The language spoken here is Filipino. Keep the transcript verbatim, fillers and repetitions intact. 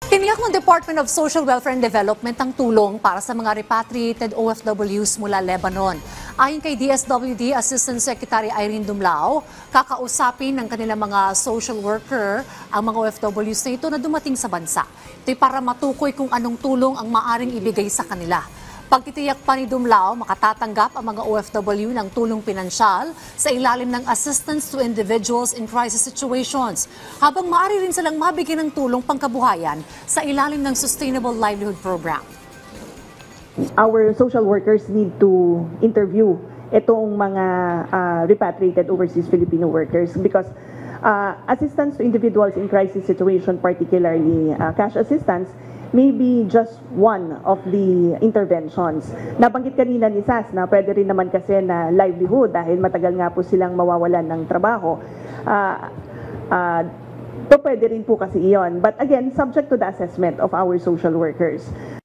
Tiniyak ng Department of Social Welfare and Development ang tulong para sa mga repatriated O F Ws mula Lebanon. Ayon kay D S W D Assistant Secretary Irene Dumlao, kakausapin ng kanilang mga social worker ang mga O F Ws na ito na dumating sa bansa. Ito'y para matukoy kung anong tulong ang maaring ibigay sa kanila. Pagtitiyak pa ni Dumlao, makatatanggap ang mga O F W ng tulong pinansyal sa ilalim ng Assistance to Individuals in Crisis Situations, habang maaari rin silang mabigyan ng tulong pangkabuhayan sa ilalim ng Sustainable Livelihood Program. Our social workers need to interview itong mga uh, repatriated overseas Filipino workers because uh, assistance to individuals in crisis situation, particularly uh, cash assistance, may be just one of the interventions. Nabanggit kanina ni Sas na pwede rin naman kasi na livelihood dahil matagal nga po silang mawawalan ng trabaho. Uh, uh, to pwede rin po kasi iyon. But again, subject to the assessment of our social workers.